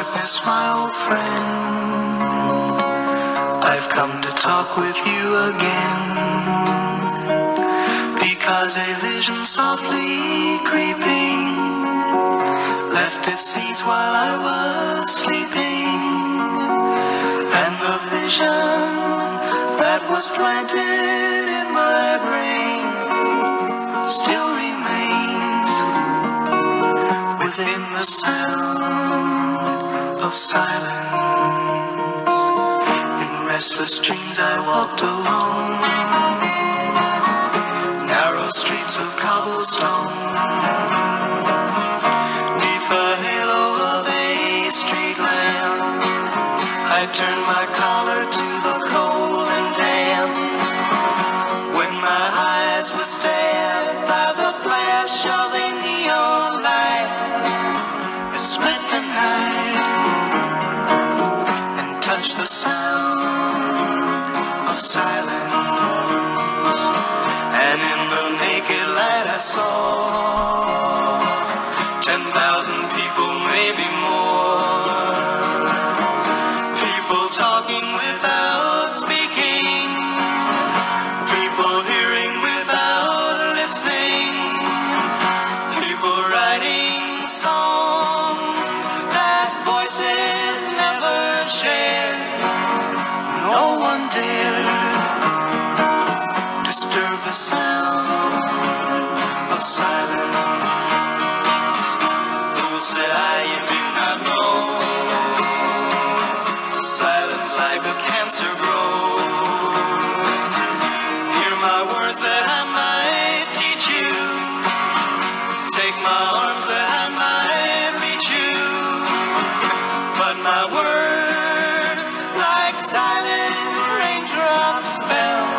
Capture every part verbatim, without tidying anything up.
darkness, my old friend, I've come to talk with you again, because a vision softly creeping left its seeds while I was sleeping, and the vision that was planted in my brain still remains within the sound of silence. In restless dreams I walked alone, narrow streets of cobblestone, neath the halo of a street lamp. I turned my collar to the cold and damp, when my eyes were stabbed by the flash of a neon light. It split the night and touched the sound of silence, and in the naked light I saw ten thousand people, maybe more, people talking without speaking, people hearing without listening, people writing songs that voices never shared. No one dared disturb the sound of silence. Fools said I, you do not know, silence like a cancer grows. Hear my words that I might teach you, take my arms that I might reach you, but my words like silent raindrops fell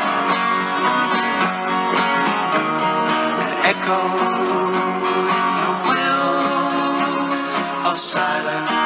and echoed in the wells of silence.